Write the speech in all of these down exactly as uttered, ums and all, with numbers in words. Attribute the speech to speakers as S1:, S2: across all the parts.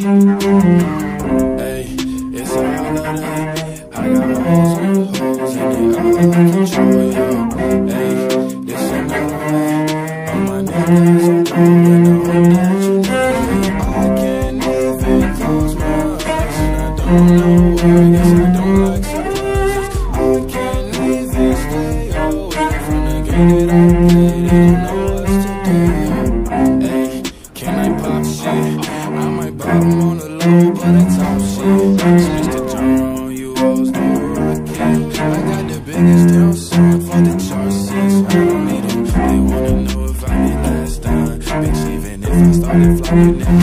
S1: Hey, it's a holiday. I got hoes on hoes and they all out of control, yo. Hey, this another way. All my niggas on go and I hope that you know me. I can't even close my eyes and I don't know why. Guess I don't like surprises. I can't even stay away from the game that I play. They don't know what's to do, yo. Hey, can I pop shit? I might bottom on the low, but I top shit. Switch the genre on you hoes, no rocket. I got the biggest damn song for the chart six. I don't need them, they wanna know if I did last time. Bitch, even if I started flopping them.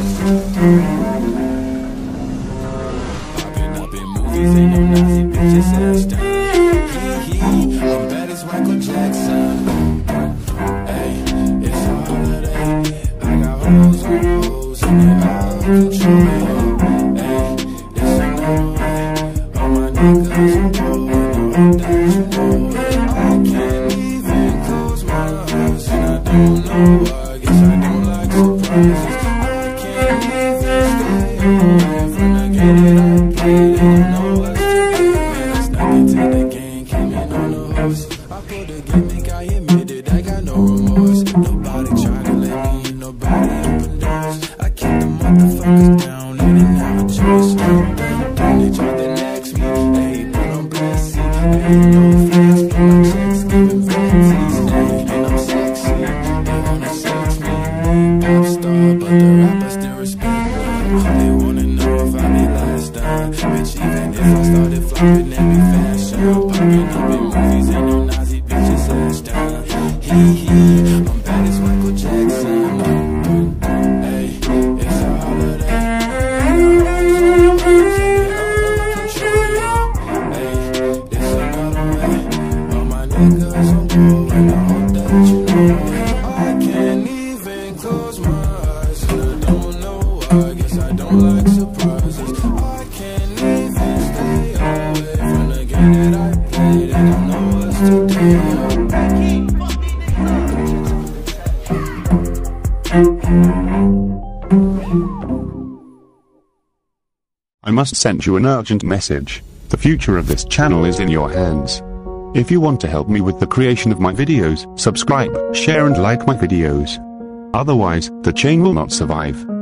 S1: Popping up in movies, ain't no Nazi bitches ass down. I'm bad as Michael Jackson. Hey, it's a holiday. I got hoes on hoes and they all out of control, yo. Hey, this another way. All my niggas on go and I hope that you know it. I can't even close my eyes and I don't know why. Guess I don't like surprises. I can't even stay away from the game that I play. They don't know what's to do. Man, I snuck into the game, came in on the horse. I pulled a gimmick, I admitted I got no remorse. Nobody tried to let me in, nobody open doors. I kicked the motherfuckers down, they didn't have a choice. Then they tried to next me, hey, put on Blessy. They ain't no fans, but my checks giving fancies. Hey, and I'm sexy, they wanna sex me. Pop star, but the rappers still respect me. They wanna know if I be last time. Bitch, even if I started flopping every fashion. Popping up in movies, ain't no Nazi bitches ass down. Hee hee, I'm bad as Michael Jackson. Hey, it's a holiday. Hey, it's another way. All my niggas on go and I hope that you know it. I can't even close my eyes and I don't know why. Guess I don't like surprises. I can't even stay away from the game that I play. They don't know what's to do.
S2: I must send you an urgent message. The future of this channel is in your hands. If you want to help me with the creation of my videos, subscribe, share and like my videos. Otherwise, the chain will not survive.